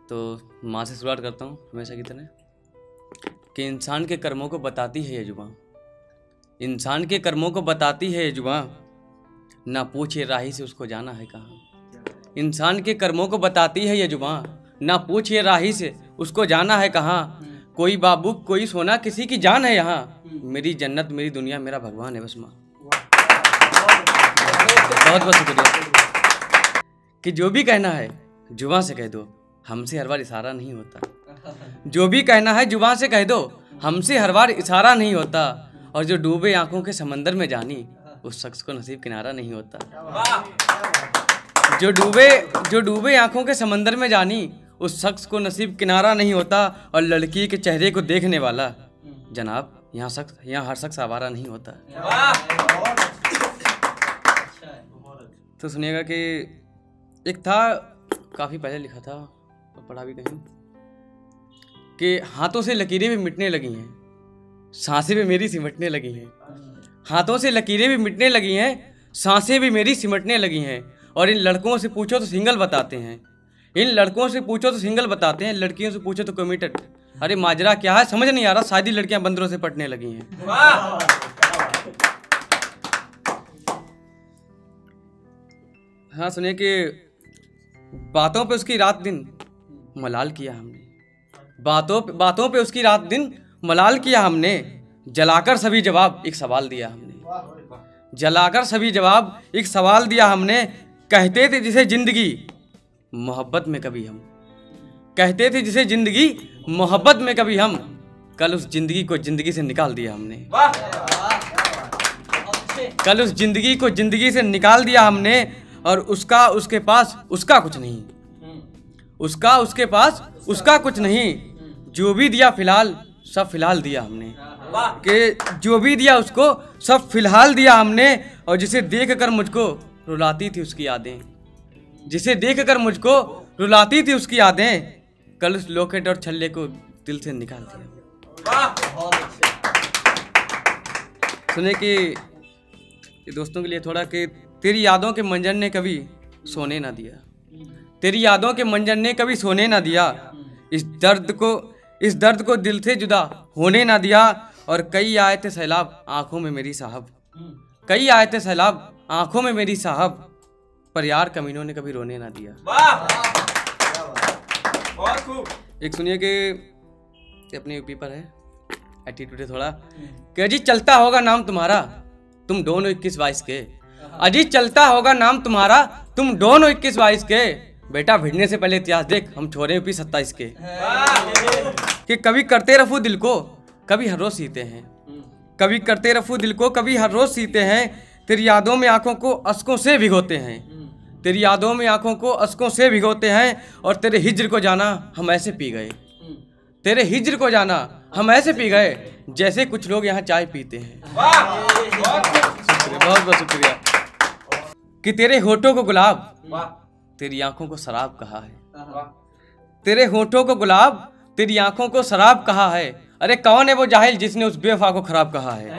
तो माँ से शुरुआत करता हूँ हमेशा की तरह कि इंसान के कर्मों को बताती है ये जुबां, इंसान के कर्मों को बताती है ये जुबां, ना पूछे राही से उसको जाना है कहाँ। इंसान के कर्मों को बताती है ये जुबां, ना पूछे राही से उसको जाना है कहाँ। कोई बाबू कोई सोना किसी की जान है यहाँ, मेरी जन्नत मेरी दुनिया मेरा भगवान है बस माँ। बहुत बहुत शुक्रिया। कि जो भी कहना है जुबां से कह दो, हमसे हर बार इशारा नहीं होता। जो भी कहना है जुबां से कह दो, हमसे हर बार इशारा नहीं होता। और जो डूबे आंखों के समंदर में जानी, उस शख्स को नसीब किनारा नहीं होता। जो डूबे आंखों के समंदर में जानी, उस शख्स को नसीब किनारा नहीं होता। और लड़की के चेहरे को देखने वाला जनाब, यहाँ हर शख्स आवारा नहीं होता। तो सुनिएगा कि एक था, काफ़ी पहले लिखा था और पढ़ा भी कहीं, कि हाथों से लकीरें भी मिटने लगी हैं, सांसें भी मेरी सिमटने लगी हैं। हाथों से लकीरें भी मिटने लगी हैं, सांसें भी मेरी सिमटने लगी हैं। और इन लड़कों से पूछो तो सिंगल बताते हैं, इन लड़कों से पूछो तो सिंगल बताते हैं, लड़कियों से पूछो तो कमिटेड। अरे माजरा क्या है समझ नहीं आ रहा, शादी लड़कियां बंदरों से पटने लगी हैं। हाँ सुनिए कि बातों पे उसकी रात दिन मलाल किया हमने, बातों पे उसकी रात दिन मलाल किया हमने। जलाकर सभी जवाब एक सवाल दिया हमने, जलाकर सभी जवाब एक सवाल दिया हमने। कहते थे जिसे जिंदगी मोहब्बत में कभी हम, कहते थे जिसे जिंदगी मोहब्बत में कभी हम, कल उस जिंदगी को जिंदगी से निकाल दिया हमने। कल उस जिंदगी को जिंदगी से निकाल दिया हमने। और उसका उसके पास उसका कुछ नहीं, उसका उसके पास उसका कुछ नहीं। जो भी दिया फिलहाल सब फिलहाल दिया हमने, कि जो भी दिया उसको सब फिलहाल दिया हमने। और जिसे देख कर मुझको रुलाती थी उसकी यादें, जिसे देख कर मुझको रुलाती थी उसकी यादें, कल उस लॉकेट और छल्ले को दिल से निकाल दिया। सुने कि ये दोस्तों के लिए थोड़ा कि तेरी यादों के मंजर ने कभी सोने ना दिया, तेरी यादों के मंजर ने कभी सोने ना दिया। इस दर्द को दिल से जुदा होने ना दिया। और कई आए थे सैलाब आंखों में मेरी साहब, कई आए थे सैलाब आंखों में मेरी साहब, पर यार कमीनों ने कभी रोने ना दिया। एक सुनिए कि अपने यूपी पर है, एटीट्यूड है थोड़ा, कि अजी चलता होगा नाम तुम्हारा तुम दोनों 21-22 के, अजी चलता होगा नाम तुम्हारा तुम दोनों 21-22 के। बेटा भिड़ने से पहले इतिहास देख, हम छोरे यूपी 27 के। कि कभी करते रफू दिल को कभी हर रोज सीते हैं, कभी करते रफू दिल को कभी हर रोज सीते हैं। तेरी यादों में आंखों को अश्कों से भिगोते हैं, तेरी यादों में आंखों को अश्कों से भिगोते हैं। और तेरे हिज्र को जाना हम ऐसे पी गए, तेरे हिज्र को जाना हम ऐसे पी गए, जैसे कुछ लोग यहाँ चाय पीते हैं। बहुत बहुत शुक्रिया। कि तेरे होठों को गुलाब तेरी आंखों को शराब कहा है, तेरे होठों को गुलाब तेरी आंखों को शराब कहा है। अरे कौन है वो जाहिल जिसने उस बेवफा को खराब कहा है।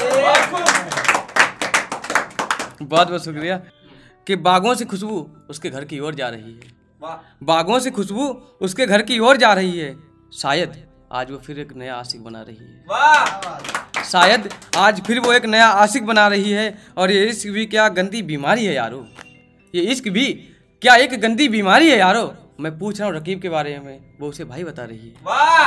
बहुत बहुत शुक्रिया। कि बागों से खुशबू उसके घर की ओर जा रही है, बागों से खुशबू उसके घर की ओर जा रही है। शायद आज वो फिर एक नया आशिक बना रही है, शायद आज फिर वो एक नया आशिक बना रही है। और ये इश्क भी क्या गंदी बीमारी है यारो, ये इश्क भी क्या एक गंदी बीमारी है यारो। मैं पूछ रहा हूँ रकीब के बारे में, वो उसे भाई बता रही है।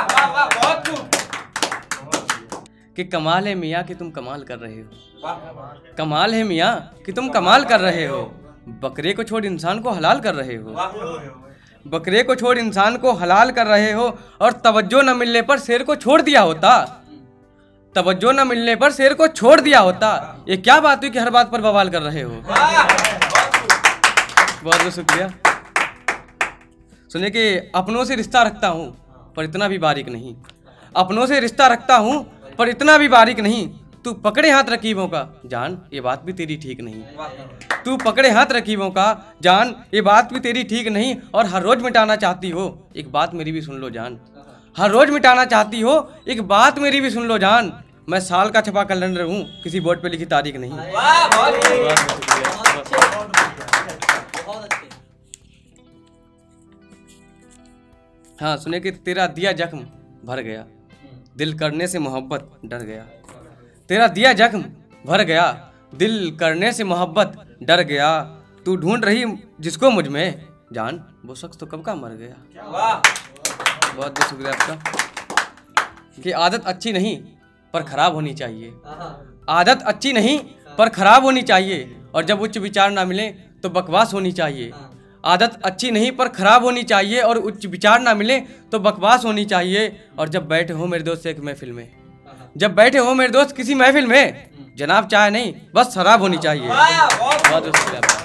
कि कमाल है मियाँ कि तुम कमाल कर रहे हो, कमाल है मियाँ कि तुम कमाल कर रहे हो। बकरे को छोड़ इंसान को हलाल कर रहे हो, बकरे को छोड़ इंसान को हलाल कर रहे हो। और तवज्जो न मिलने पर शेर को छोड़ दिया होता, तवज्जो न मिलने पर शेर को छोड़ दिया होता। ये क्या बात हुई कि हर बात पर बवाल कर रहे हो। बहुत बहुत शुक्रिया। सुनिए कि अपनों से रिश्ता रखता हूँ पर इतना भी बारीक नहीं, अपनों से रिश्ता रखता हूँ पर इतना भी बारीक नहीं। तू पकड़े हाथ रकीबों का जान ये बात भी तेरी ठीक नहीं, तू पकड़े हाथ रकीबों का जान ये बात भी तेरी ठीक नहीं। और हर रोज मिटाना चाहती हो एक बात मेरी भी सुन लो जान, हर रोज मिटाना चाहती हो एक बात मेरी भी सुन लो जान। मैं साल का छपा कैलेंडर हूँ किसी बोर्ड पे लिखी तारीख नहीं। हाँ सुनिए कि तेरा दिया जख्म भर गया, दिल करने से मोहब्बत डर गया। तेरा दिया जख्म भर गया, दिल करने से मोहब्बत डर गया। तू ढूंढ रही जिसको मुझ में जान, वो शख्स तो कब का मर गया। बहुत बहुत शुक्रिया आपका। कि आदत अच्छी नहीं पर खराब होनी चाहिए, आदत अच्छी नहीं पर खराब होनी चाहिए। और जब उच्च विचार ना मिले तो बकवास होनी चाहिए। आदत अच्छी नहीं पर खराब होनी चाहिए और उच्च विचार ना मिले तो बकवास होनी चाहिए। और जब बैठे हो मेरे दोस्त एक महफिल में, जब बैठे हो मेरे दोस्त किसी महफिल में, जनाब चाय नहीं बस शराब होनी चाहिए। बहुत शुक्रिया।